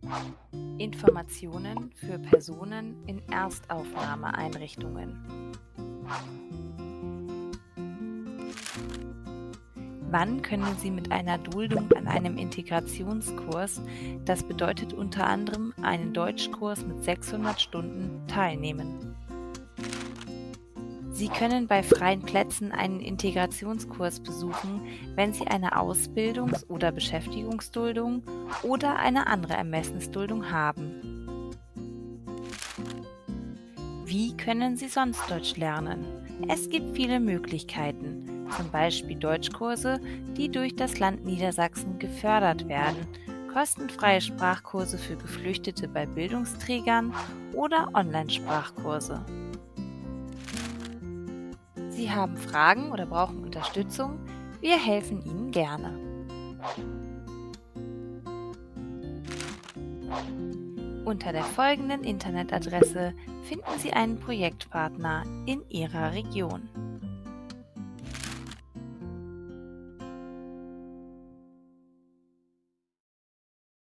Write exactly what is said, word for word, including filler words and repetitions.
Informationen für Personen in Erstaufnahmeeinrichtungen. Wann können Sie mit einer Duldung an einem Integrationskurs, das bedeutet unter anderem einen Deutschkurs mit sechshundert Stunden, teilnehmen? Sie können bei freien Plätzen einen Integrationskurs besuchen, wenn Sie eine Ausbildungs- oder Beschäftigungsduldung oder eine andere Ermessensduldung haben. Wie können Sie sonst Deutsch lernen? Es gibt viele Möglichkeiten, zum Beispiel Deutschkurse, die durch das Land Niedersachsen gefördert werden, kostenfreie Sprachkurse für Geflüchtete bei Bildungsträgern oder Online-Sprachkurse. Sie haben Fragen oder brauchen Unterstützung? Wir helfen Ihnen gerne. Unter der folgenden Internetadresse finden Sie einen Projektpartner in Ihrer Region.